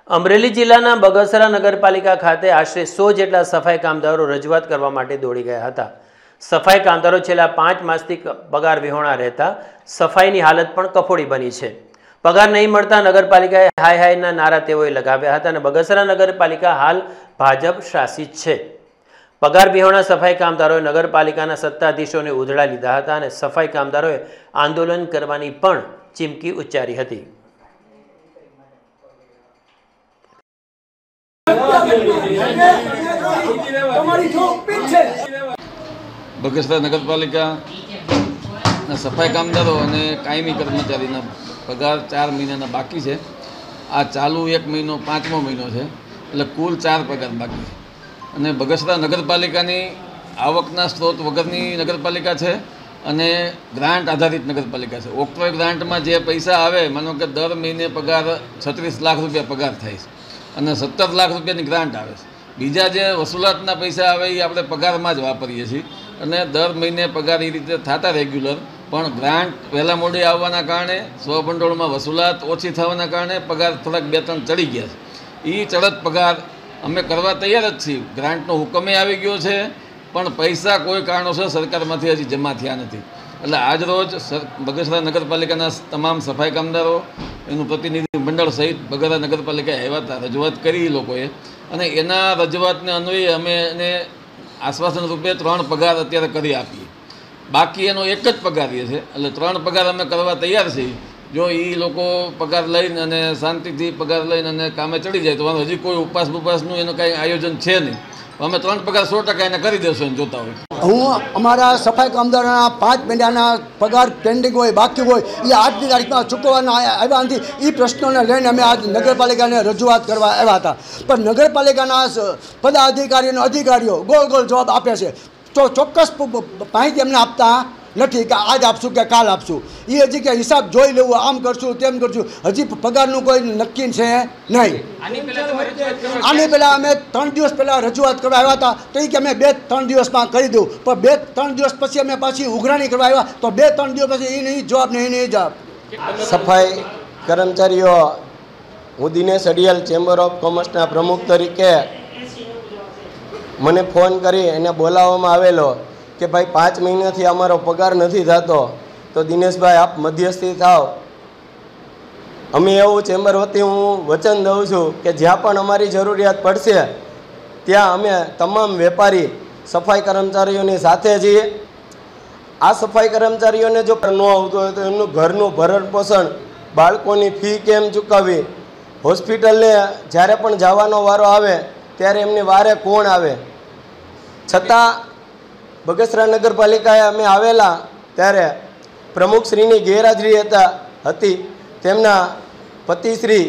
અમરેલી જિલ્લાના બગસરા નગરપાલિકા ખાતે આશરે 100 જેટલા સફાઈ કામદારો રજૂઆત કરવા માટે દોડી ગયા હતા। સફાઈ કામદારો છેલ્લા 5 માસથી પગાર વિહોણા રહેતા સફાઈની હાલત પણ કફોડી બની છે। પગાર નહીં મળતા નગરપાલિકાએ હાય હાયના નારા તેઓએ લગાવ્યા હતા અને બગસરા નગરપાલિકા હાલ ભાજપ શાસિત છે। પગાર વિહોણા સફાઈ કામદારોએ નગરપાલિકાના સત્તાધીશોને ઉધડા લીધા હતા અને સફાઈ કામદારોએ આંદોલન કરવાની પણ ચીમકી ઉચ્ચારી હતી। બગસરા નગરપાલિકા સફાઈ કામદારો અને કાયમી કર્મચારીના પગાર 4 મહિનાના બાકી છે। આ ચાલુ 1 મહિનો 5મો મહિનો છે, એટલે કુલ 4 પગાર બાકી છે। અને બગસરા નગરપાલિકાની આવકના સ્ત્રોત વગરની નગરપાલિકા છે અને ગ્રાન્ટ આધારિત નગરપાલિકા છે। ઓક્ટ્રોય ગ્રાન્ટમાં જે પૈસા આવે, માનો કે દર મહિને પગાર 36 લાખ રૂપિયા પગાર થાય છે અને 17 લાખ રૂપિયાની ગ્રાન્ટ આવે છે। બીજા જે વસૂલાતના પૈસા આવે એ આપણે પગારમાં જ વાપરીએ છીએ અને દર મહિને પગાર એ રીતે થતા રેગ્યુલર, પણ ગ્રાન્ટ વહેલા મોડી આવવાના કારણે સ્વભંડોળમાં વસૂલાત ઓછી થવાના કારણે પગાર થોડાક 2-3 ચડી ગયા છે। એ ચડત પગાર અમે કરવા તૈયાર જ છીએ। ગ્રાન્ટનો હુકમે આવી ગયો છે, પણ પૈસા કોઈ કારણોસર સરકારમાંથી હજી જમા થયા નથી। એટલે આજરોજ બગસરા નગરપાલિકાના તમામ સફાઈ કામદારો, એનું પ્રતિનિધિ મંડળ સહિત બગસરા નગરપાલિકાએ આવ્યા હતા, રજૂઆત કરી લોકોએ, અને એના રજૂઆતને અન્વયે અમે એને આશ્વાસન રૂપે 3 પગાર અત્યારે કરી આપીએ। બાકી એનો એક જ પગાર છે, એટલે 3 પગાર અમે કરવા તૈયાર છીએ। જો એ લોકો પગાર લઈને અને શાંતિથી પગાર લઈને અને કામે ચડી જાય તો હજી કોઈ ઉપવાસનું એનું કાંઈ આયોજન છે નહીં। અમે 3 પગાર 100% એને કરી દેશું એમ જોતા હોય। હું અમારા સફાઈ કામદારોના 5 મહિનાના પગાર પેન્ડિંગ હોય, બાકી હોય, એ આજની તારીખમાં ચૂકવવાના આવ્યા નથી। એ પ્રશ્નોને લઈને અમે આજ નગરપાલિકાને રજૂઆત કરવા આવ્યા હતા, પણ નગરપાલિકાના અધિકારીઓ ગોળ ગોળ જવાબ આપે છે, તો ચોક્કસ માહિતી એમને આપતા નથી કે આજ આપશું કે કાલ આપશું। એ હજી કે હિસાબ જોઈ લેવું, આમ કરશું તેમ કરશું, હજી પગારનું કોઈ નક્કી છે નહીં। આની પહેલાં અમે 3 દિવસ પહેલાં રજૂઆત કરવા આવ્યા હતા, તો એ કે અમે 2-3 દિવસમાં કરી દઉં, પણ 2-3 દિવસ પછી અમે પાછી ઉઘરાણી કરવા આવ્યા તો 2-3 દિવસ પછી એ નહીં જવાબ ને એ નહીં જવાબ। સફાઈ કર્મચારીઓ, હું દિનેશ અડિયાલ ચેમ્બર ઓફ કોમર્સના પ્રમુખ તરીકે મને ફોન કરી એને બોલાવવામાં આવેલો કે ભાઈ 5 મહિનાથી અમારો પગાર નથી થતો, તો દિનેશભાઈ આપ મધ્યસ્થી થાવ। અમે એવું ચેમ્બર વતી હું વચન દઉં છું કે જ્યાં પણ અમારી જરૂરિયાત પડશે ત્યાં અમે તમામ વેપારી સફાઈ કર્મચારીઓની સાથે છીએ। આ સફાઈ કર્મચારીઓને જો ન આવતું હોય તો એમનું ઘરનું ભરણ પોષણ, બાળકોની ફી કેમ ચૂકવવી, હોસ્પિટલને જ્યારે પણ જવાનો વારો આવે ત્યારે એમની વારે કોણ આવે, છતાં બગસરા નગરપાલિકાએ અમે આવેલા ત્યારે પ્રમુખશ્રીની ગેરહાજરી હતી। તેમના પતિશ્રી